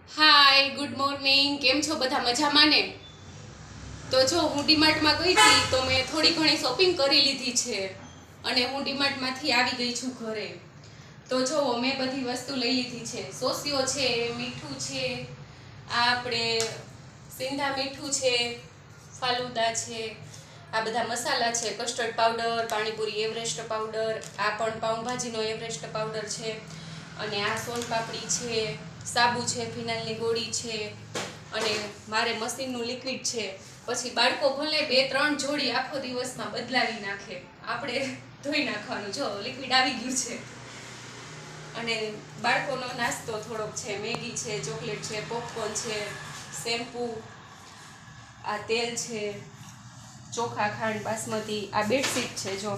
Hi good morning, કેમ છો બધા? મજામાં ને? તો જો હું ડીમાર્ટમાં ગઈ હતી તો મેં થોડી ઘણી શોપિંગ કરી લીધી છે અને હું ડીમાર્ટમાંથી આવી ગઈ છું ઘરે. તો જો મેં બધી વસ્તુ લઈ લીધી છે. સોસિયો છે, મીઠું છે, આ આપણે સિંધા મીઠું છે, ફાલુદા છે, આ બધા મસાલા છે, custard powder, panipuri Everest powder, આ પણ પાઉંભાજીનો એવરેસ્ટ પાવડર છે, અને આ સોન પાપડી છે, સાબુ છે, ફિનાલની ગોળી છે, અને મારે મશીનનું લિક્વિડ છે. પછી બાળકો ભલે 2-3 જોડી આખો દિવસમાં બદલાવી નાખે, આપણે ધોઈ નાખવાનું. જો લિક્વિડ આવી ગયું છે. અને બાળકોનો નાસ્તો થોડોક છે, મેગી છે, ચોકલેટ છે, પોપકોર્ન છે, શેમ્પૂ, આ તેલ છે, ચોખા ખાંડ બાસમતી, આ બેડશીટ છે. જો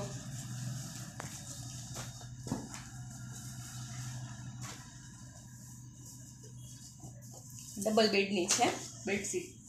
ડબલ બેડની છે બેડશીટ.